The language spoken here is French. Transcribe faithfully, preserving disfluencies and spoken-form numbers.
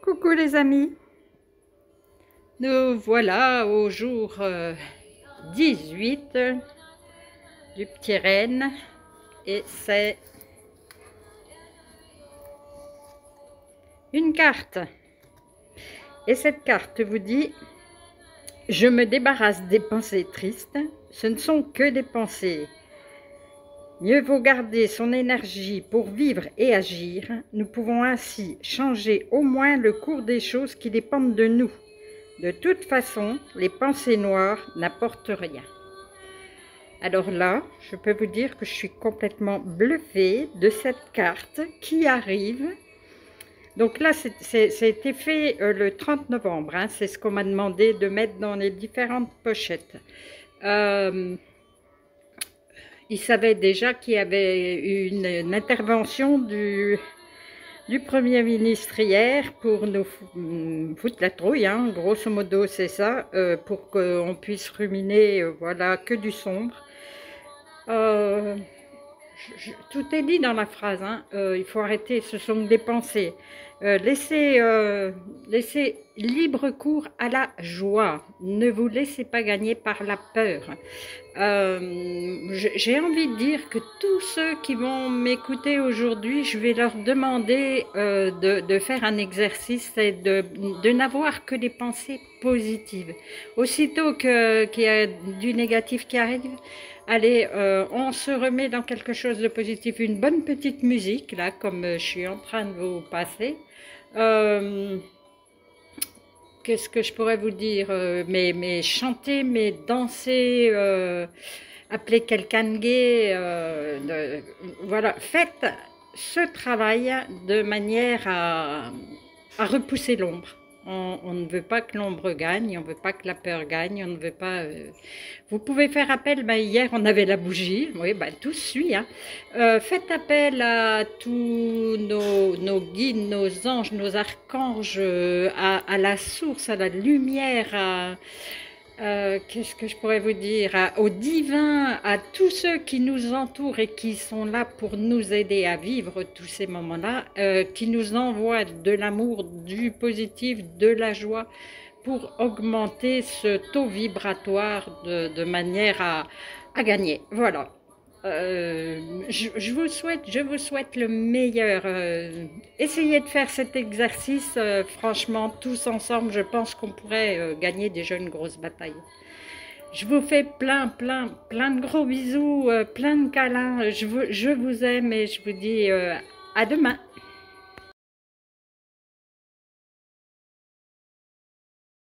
Coucou les amis, nous voilà au jour euh, dix-huit du petit renne et c'est une carte. Et cette carte vous dit: je me débarrasse des pensées tristes, ce ne sont que des pensées. Mieux vaut garder son énergie pour vivre et agir. Nous pouvons ainsi changer au moins le cours des choses qui dépendent de nous. De toute façon, les pensées noires n'apportent rien. Alors là, je peux vous dire que je suis complètement bluffée de cette carte qui arrive. Donc là, c'était fait euh, le trente novembre. Hein, c'est ce qu'on m'a demandé de mettre dans les différentes pochettes. Euh, il savait déjà qu'il y avait une, une intervention du... du Premier ministre hier pour nous foutre la trouille, hein, grosso modo c'est ça, euh, pour qu'on puisse ruminer, euh, voilà, que du sombre. Euh, je, je, tout est dit dans la phrase, hein, euh, il faut arrêter, ce sont des pensées. Euh, laissez, euh, laissez libre cours à la joie, ne vous laissez pas gagner par la peur. Euh, j'ai envie de dire que tous ceux qui vont m'écouter aujourd'hui, je vais leur demander euh, de, de faire un exercice et de, de n'avoir que des pensées positives. Aussitôt que, qu'il y a du négatif qui arrive, allez, euh, on se remet dans quelque chose de positif. Une bonne petite musique, là, comme je suis en train de vous passer. Euh, Qu'est-ce que je pourrais vous dire, euh, mais, mais chanter, mais danser, euh, appeler quelqu'un de gai, euh, de, voilà, faites ce travail de manière à, à repousser l'ombre. On, on ne veut pas que l'ombre gagne, on ne veut pas que la peur gagne, on ne veut pas... Euh... Vous pouvez faire appel, ben hier on avait la bougie, oui, ben tout suit. Hein. Euh, faites appel à tous nos, nos guides, nos anges, nos archanges, à, à la source, à la lumière, à... Euh, qu'est-ce que je pourrais vous dire, à, au divin, à tous ceux qui nous entourent et qui sont là pour nous aider à vivre tous ces moments-là, euh, qui nous envoient de l'amour, du positif, de la joie, pour augmenter ce taux vibratoire de, de manière à, à gagner. Voilà. Euh, je, je, vous souhaite, je vous souhaite le meilleur. Euh, essayez de faire cet exercice, euh, franchement, tous ensemble, je pense qu'on pourrait euh, gagner déjà une grosse bataille. Je vous fais plein, plein, plein de gros bisous, euh, plein de câlins. Je vous, je vous aime et je vous dis euh, à demain.